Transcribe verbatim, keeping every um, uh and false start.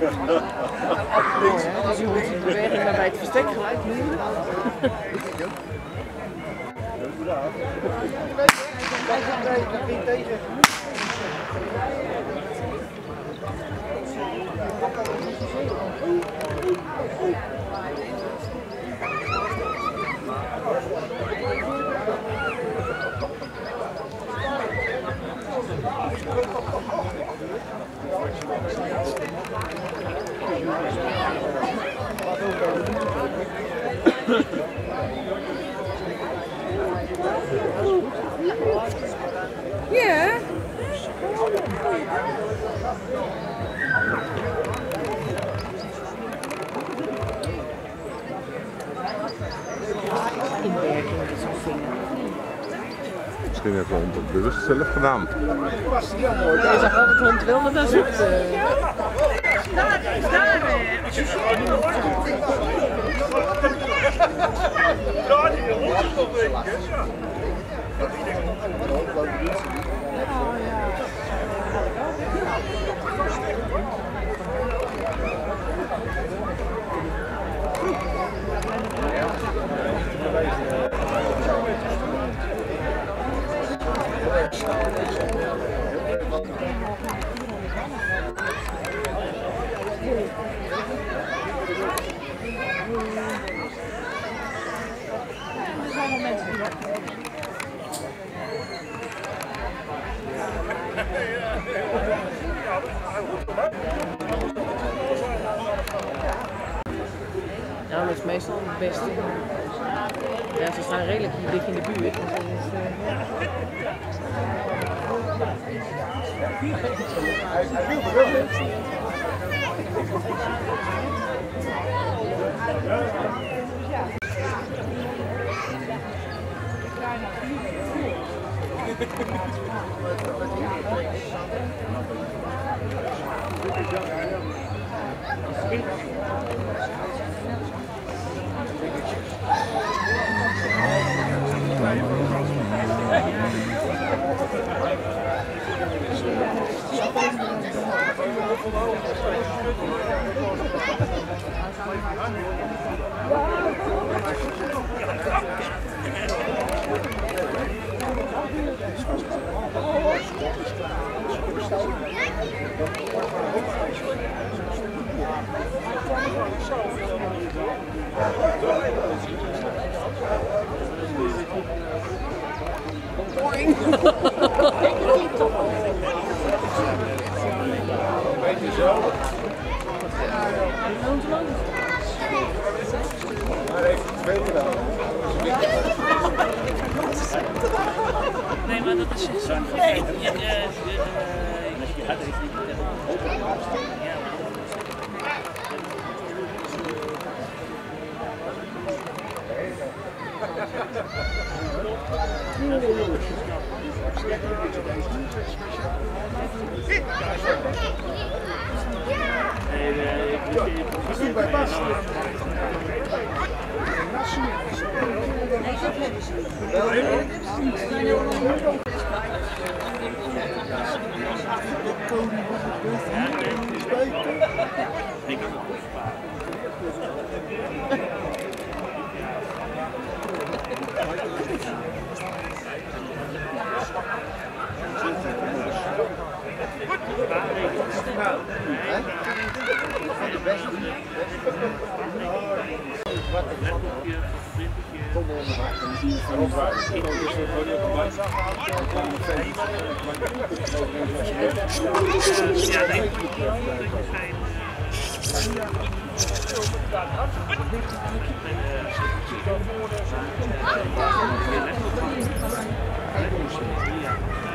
Dus je moet die beweging maar bij het verstek gelijk doen. Yeah. Inwerking met zo'n vinger. Misschien heeft de hond het bewust zelf gedaan. Je zag wel dat de hond wel met haar zoekt. Daar, daar! Ja, die hond is toch een beetje. Ja, dat is meestal het beste. Ja, ze staan redelijk dicht in de buurt. Dus dat is, uh... Nee, maar dat is zo'n vergeten. Je had er niet Nee, nee, ik zie bij Bas. Ja,